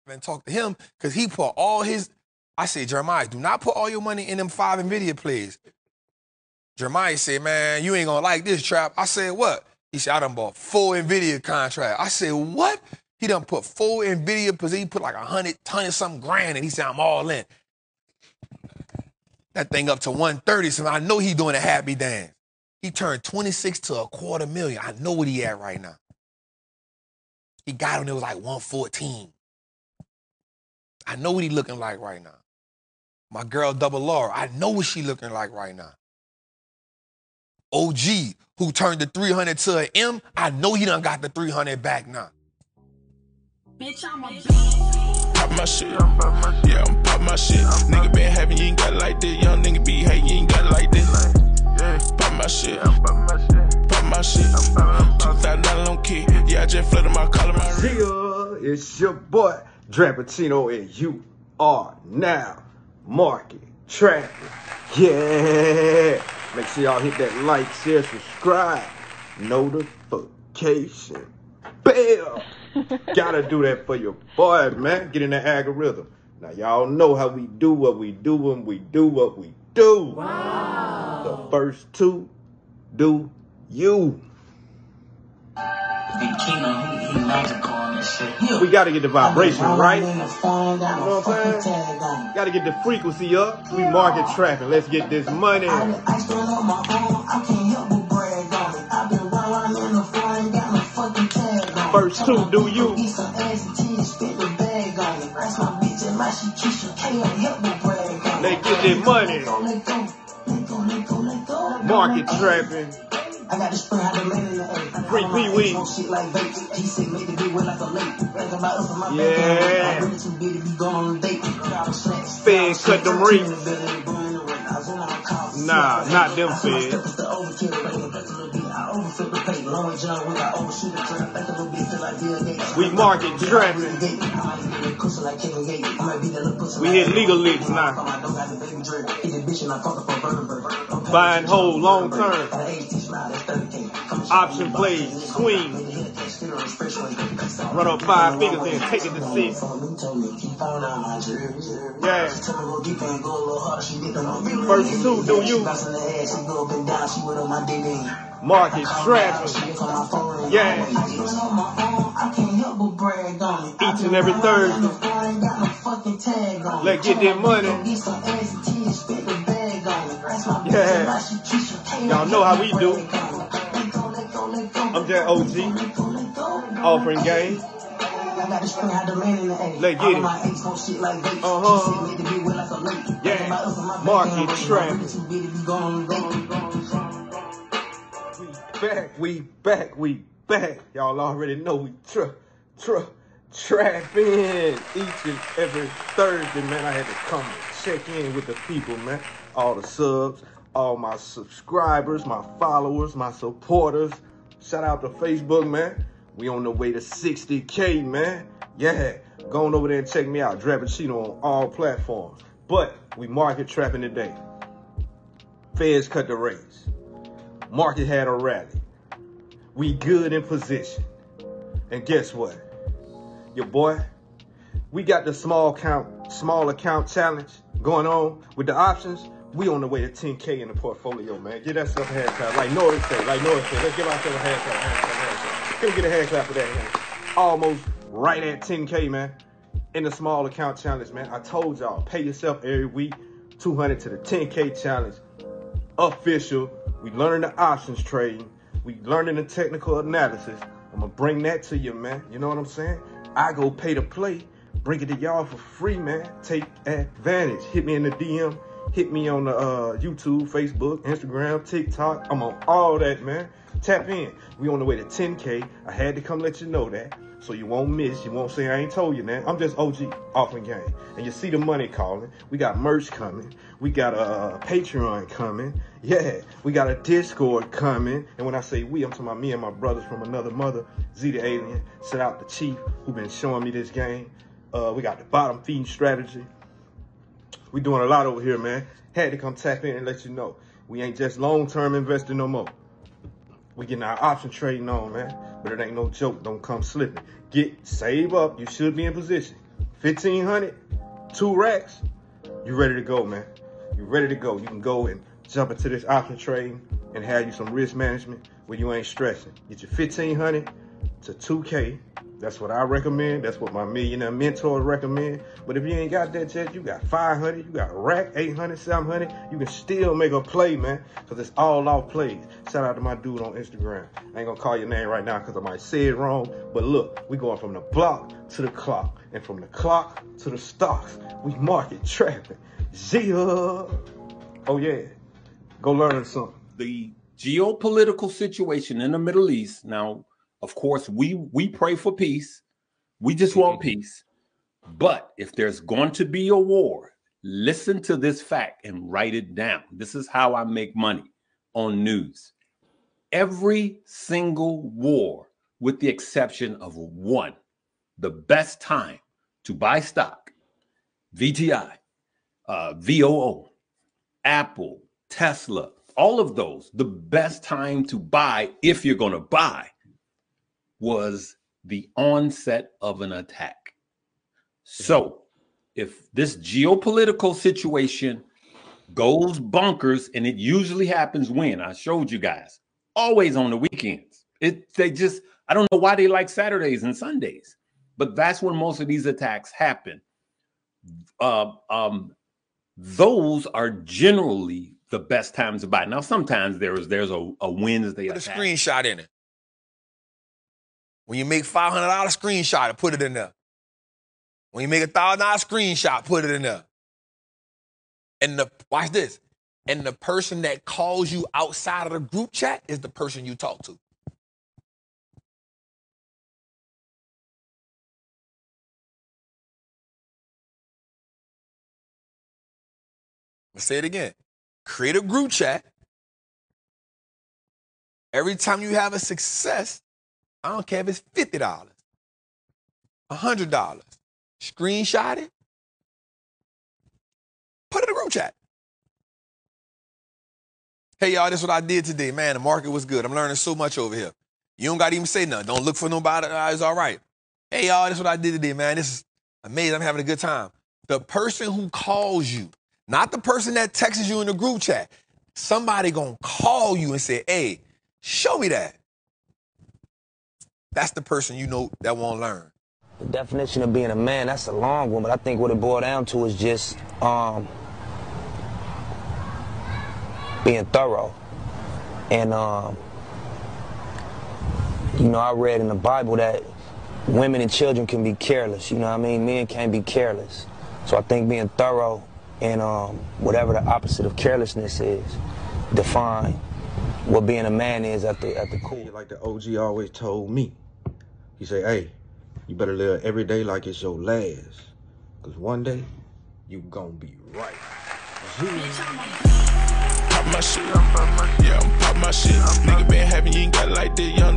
and talk to him because he put all his. I said, Jeremiah, do not put all your money in them 5 NVIDIA plays. Jeremiah said, man, you ain't gonna like this, Trap. I said, what? He said, I done bought 4 NVIDIA contracts. I said, what? He done put 4 NVIDIA because he put like 100 something grand, and he said, I'm all in. That thing up to 130, so I know he doing a happy dance. He turned 26 to $250,000. I know what he at right now. He got him, it was like 114. I know what he looking like right now. My girl Double Laura, I know what she looking like right now. OG, who turned the 300 to an M, I know he done got the 300 back now. Bitch, I'm a bitch. Pop my shit. Yeah, I'm pop my shit. Nigga been happy, you ain't got it like this. Young nigga be hate, you ain't got it like this. Pop my shit. Pop my shit. $2,000 on key. Yeah, I just flooded my collar. Yeah, it's your boy, Drapatino, and you are now market traffic. Yeah. Make sure y'all hit that like, share, subscribe, notification bell. Gotta do that for your boy, man. Get in the algorithm. Now, y'all know how we do what we do when we do what we do. Wow. The first 2 do you. We gotta get the vibration right. You know what I'm saying? Gotta get the frequency up. We market trapping. Let's get this money. First 2 do you. Let's get this money. Market trapping. I got the spring out the lane in the A. Free Pee-wee. Yeah. Feds cut them rings. Nah, not them feds. We market trapping. We hit legal licks now. Buying whole long term. Option plays, swing. Run up 5 figures and take it to 6. Yeah. First 2 do you. Market trapping. Yeah. Each and every Thursday. Let's get that money. Yeah. Y'all know how we do. I'm just OG. Offering game. Let's get it. Yeah. Market trapping. We back. Y'all already know we trapping each and every Thursday, man. I had to come and check in with the people, man. All the subs, all my subscribers, my followers, my supporters. Shout out to Facebook, man. We on the way to 60K, man. Yeah, go on over there and check me out. Drapatino on all platforms. But we market trapping today. Feds cut the rates. Market had a rally. We good in position. And guess what? Your boy, we got the small account challenge going on with the options. We on the way to 10K in the portfolio, man. Give that stuff a hand clap. Like Norris said. Let's give ourselves a hand clap. Can we get a hand clap for that, man? Almost right at 10K, man. In the small account challenge, man. I told y'all, pay yourself every week. 200 to the 10K challenge. Official. We learning the options trading. We learning the technical analysis. I'm going to bring that to you, man. You know what I'm saying? I go pay to play. Bring it to y'all for free, man. Take advantage. Hit me in the DM. Hit me on the YouTube, Facebook, Instagram, TikTok. I'm on all that, man. Tap in. We on the way to 10K. I had to come let you know that. So you won't miss. You won't say I ain't told you that. I'm just OG, offering game. And you see the money calling. We got merch coming. We got a Patreon coming. Yeah, we got a Discord coming. And when I say we, I'm talking about me and my brothers from another mother, Z the Alien. Shout out the Chief who been showing me this game. We got the bottom feeding strategy. We doing a lot over here, man. Had to come tap in and let you know. We ain't just long-term investing no more. We getting our option trading on, man. But it ain't no joke. Don't come slipping. Save up. You should be in position. $1,500, 2 racks, you ready to go, man. You ready to go. You can go and jump into this option trading and have you some risk management where you ain't stressing. Get your $1,500 to $2K. That's what I recommend. That's what my millionaire mentors recommend. But if you ain't got that yet, you got 500, you got a rack, 800, 700. You can still make a play, man, because it's all off plays. Shout out to my dude on Instagram. I ain't gonna call your name right now because I might say it wrong. But look, we going from the block to the clock, and from the clock to the stocks. We market trapping. Zia. Oh yeah, go learn something. The geopolitical situation in the Middle East now. Of course, we pray for peace. We just want peace. But if there's going to be a war, listen to this fact and write it down. This is how I make money on news. Every single war, with the exception of one, the best time to buy stock, VTI, VOO, Apple, Tesla, all of those, the best time to buy, if you're going to buy, was the onset of an attack. So if this geopolitical situation goes bonkers, and it usually happens when, I showed you guys, always on the weekends. I don't know why they like Saturdays and Sundays, but that's when most of these attacks happen. Those are generally the best times to buy. Now, sometimes there's a Wednesday Put attack. a screenshot in it. When you make $500, screenshot it, put it in there. When you make $1,000 screenshot, put it in there. And watch this. And the person that calls you outside of the group chat is the person you talk to. Let's say it again. Create a group chat. Every time you have a success, I don't care if it's $50, $100. Screenshot it. Put it in a group chat. Hey, y'all, this is what I did today. Man, the market was good. I'm learning so much over here. You don't got to even say nothing. Don't look for nobody. It's all right. Hey, y'all, this is what I did today, man. This is amazing. I'm having a good time. The person who calls you, not the person that texts you in the group chat, somebody going to call you and say, hey, show me that. That's the person you know that won't learn. The definition of being a man, that's a long one, but I think what it boiled down to is just being thorough. And, you know, I read in the Bible that women and children can be careless, you know what I mean? Men can't be careless. So I think being thorough and whatever the opposite of carelessness is, define what being a man is at the core. Like the OG always told me, he say, hey, you better live every day like it's your last, because one day you gonna be right. Pop my shit, yeah, I'm pop my shit. Nigga been having, you ain't got it like this, young